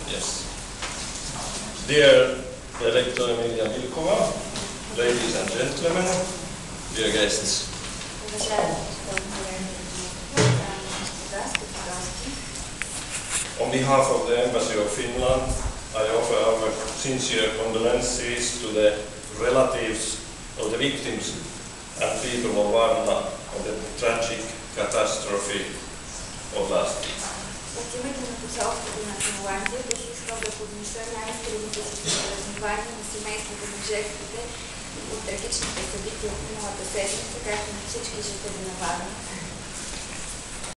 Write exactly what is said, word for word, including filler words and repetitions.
Yes. Dear Director Emilia Vilkova, ladies and gentlemen, dear guests. On behalf of the Embassy of Finland, I offer our sincere condolences to the relatives of the victims and people of Varna of the tragic catastrophe of last week. От името на посолството на Финландия бих искал да поднеса най-искрените си съболезнования на семейството на жертвите от трагичните събития от миналата седмица, както на всички жители на Варна.